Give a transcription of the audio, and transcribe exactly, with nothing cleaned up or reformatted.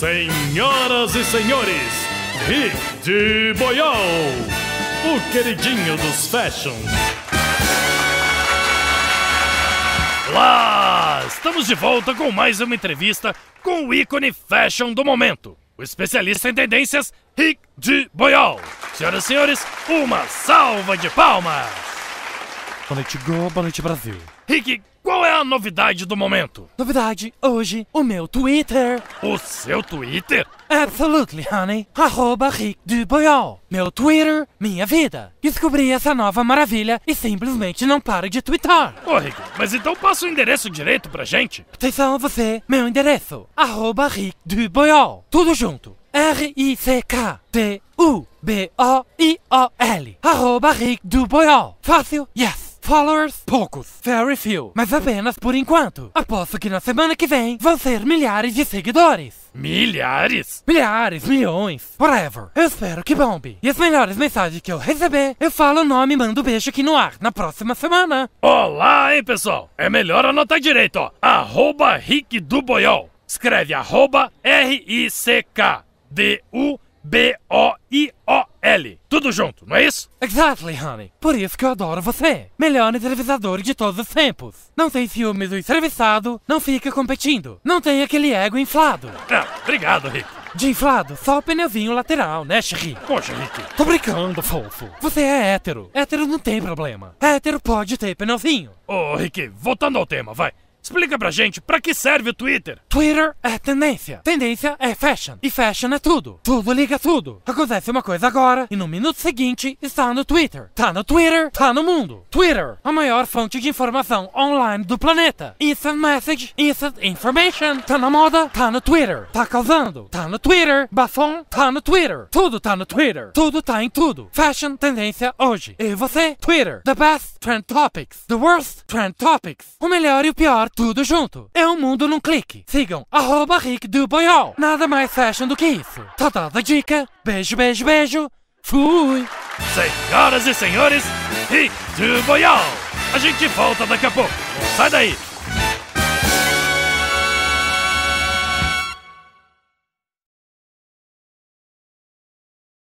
Senhoras e senhores, Rick de Boiol, o queridinho dos fashions. Olá! Estamos de volta com mais uma entrevista com o ícone fashion do momento, o especialista em tendências, Rick de Boiol. Senhoras e senhores, uma salva de palmas! Boa noite, Go, boa noite, Brasil. Rick, qual é a novidade do momento? Novidade, hoje, o meu Twitter. O seu Twitter? Absolutely, honey. Arroba Rick de Boiol. Meu Twitter, minha vida. Descobri essa nova maravilha e simplesmente não paro de twittar. Ô, Rick, mas então passa o endereço direito pra gente. Atenção você, meu endereço. Arroba Rick de Boiol. Tudo junto. R I C K D U B O I O L. Arroba Rick de Boiol. Fácil? Yes. Followers? Poucos. Very few. Mas apenas por enquanto. Aposto que na semana que vem vão ser milhares de seguidores. Milhares? Milhares, milhões, whatever. Eu espero que bombe. E as melhores mensagens que eu receber, eu falo o nome e mando beijo aqui no ar na próxima semana. Olá, hein, pessoal? É melhor anotar direito, ó. Arroba Rick do Boiol. Escreve arroba R I C K D U B O I O L. Tudo junto, não é isso? Exactly, honey. Por isso que eu adoro você. Melhor entrevistador de todos os tempos. Não tem ciúmes do entrevistado, não fica competindo. Não tem aquele ego inflado. Ah, obrigado, Rick. De inflado, só o pneuzinho lateral, né, Sherry? Poxa, Rick. Tô brincando, fofo. Você é hétero. Hétero não tem problema. Hétero pode ter pneuzinho. Ô, Rick, voltando ao tema, vai. Explica pra gente pra que serve o Twitter. Twitter é tendência. Tendência é fashion. E fashion é tudo. Tudo liga tudo. Acontece uma coisa agora e no minuto seguinte está no Twitter. Tá no Twitter, tá no mundo. Twitter, a maior fonte de informação online do planeta. Instant message, instant information. Tá na moda, tá no Twitter. Tá causando, tá no Twitter. Bafom, tá no Twitter. Tudo tá no Twitter. Tudo tá em tudo. Fashion, tendência, hoje. E você? Twitter. The best trend topics. The worst trend topics. O melhor e o pior, tudo junto. É um mundo num clique. Sigam arroba Rick do Boiol. Nada mais fashion do que isso. Tá dada a dica. Beijo, beijo, beijo. Fui. Senhoras e senhores, Rick do Boiol. A gente volta daqui a pouco. Sai daí.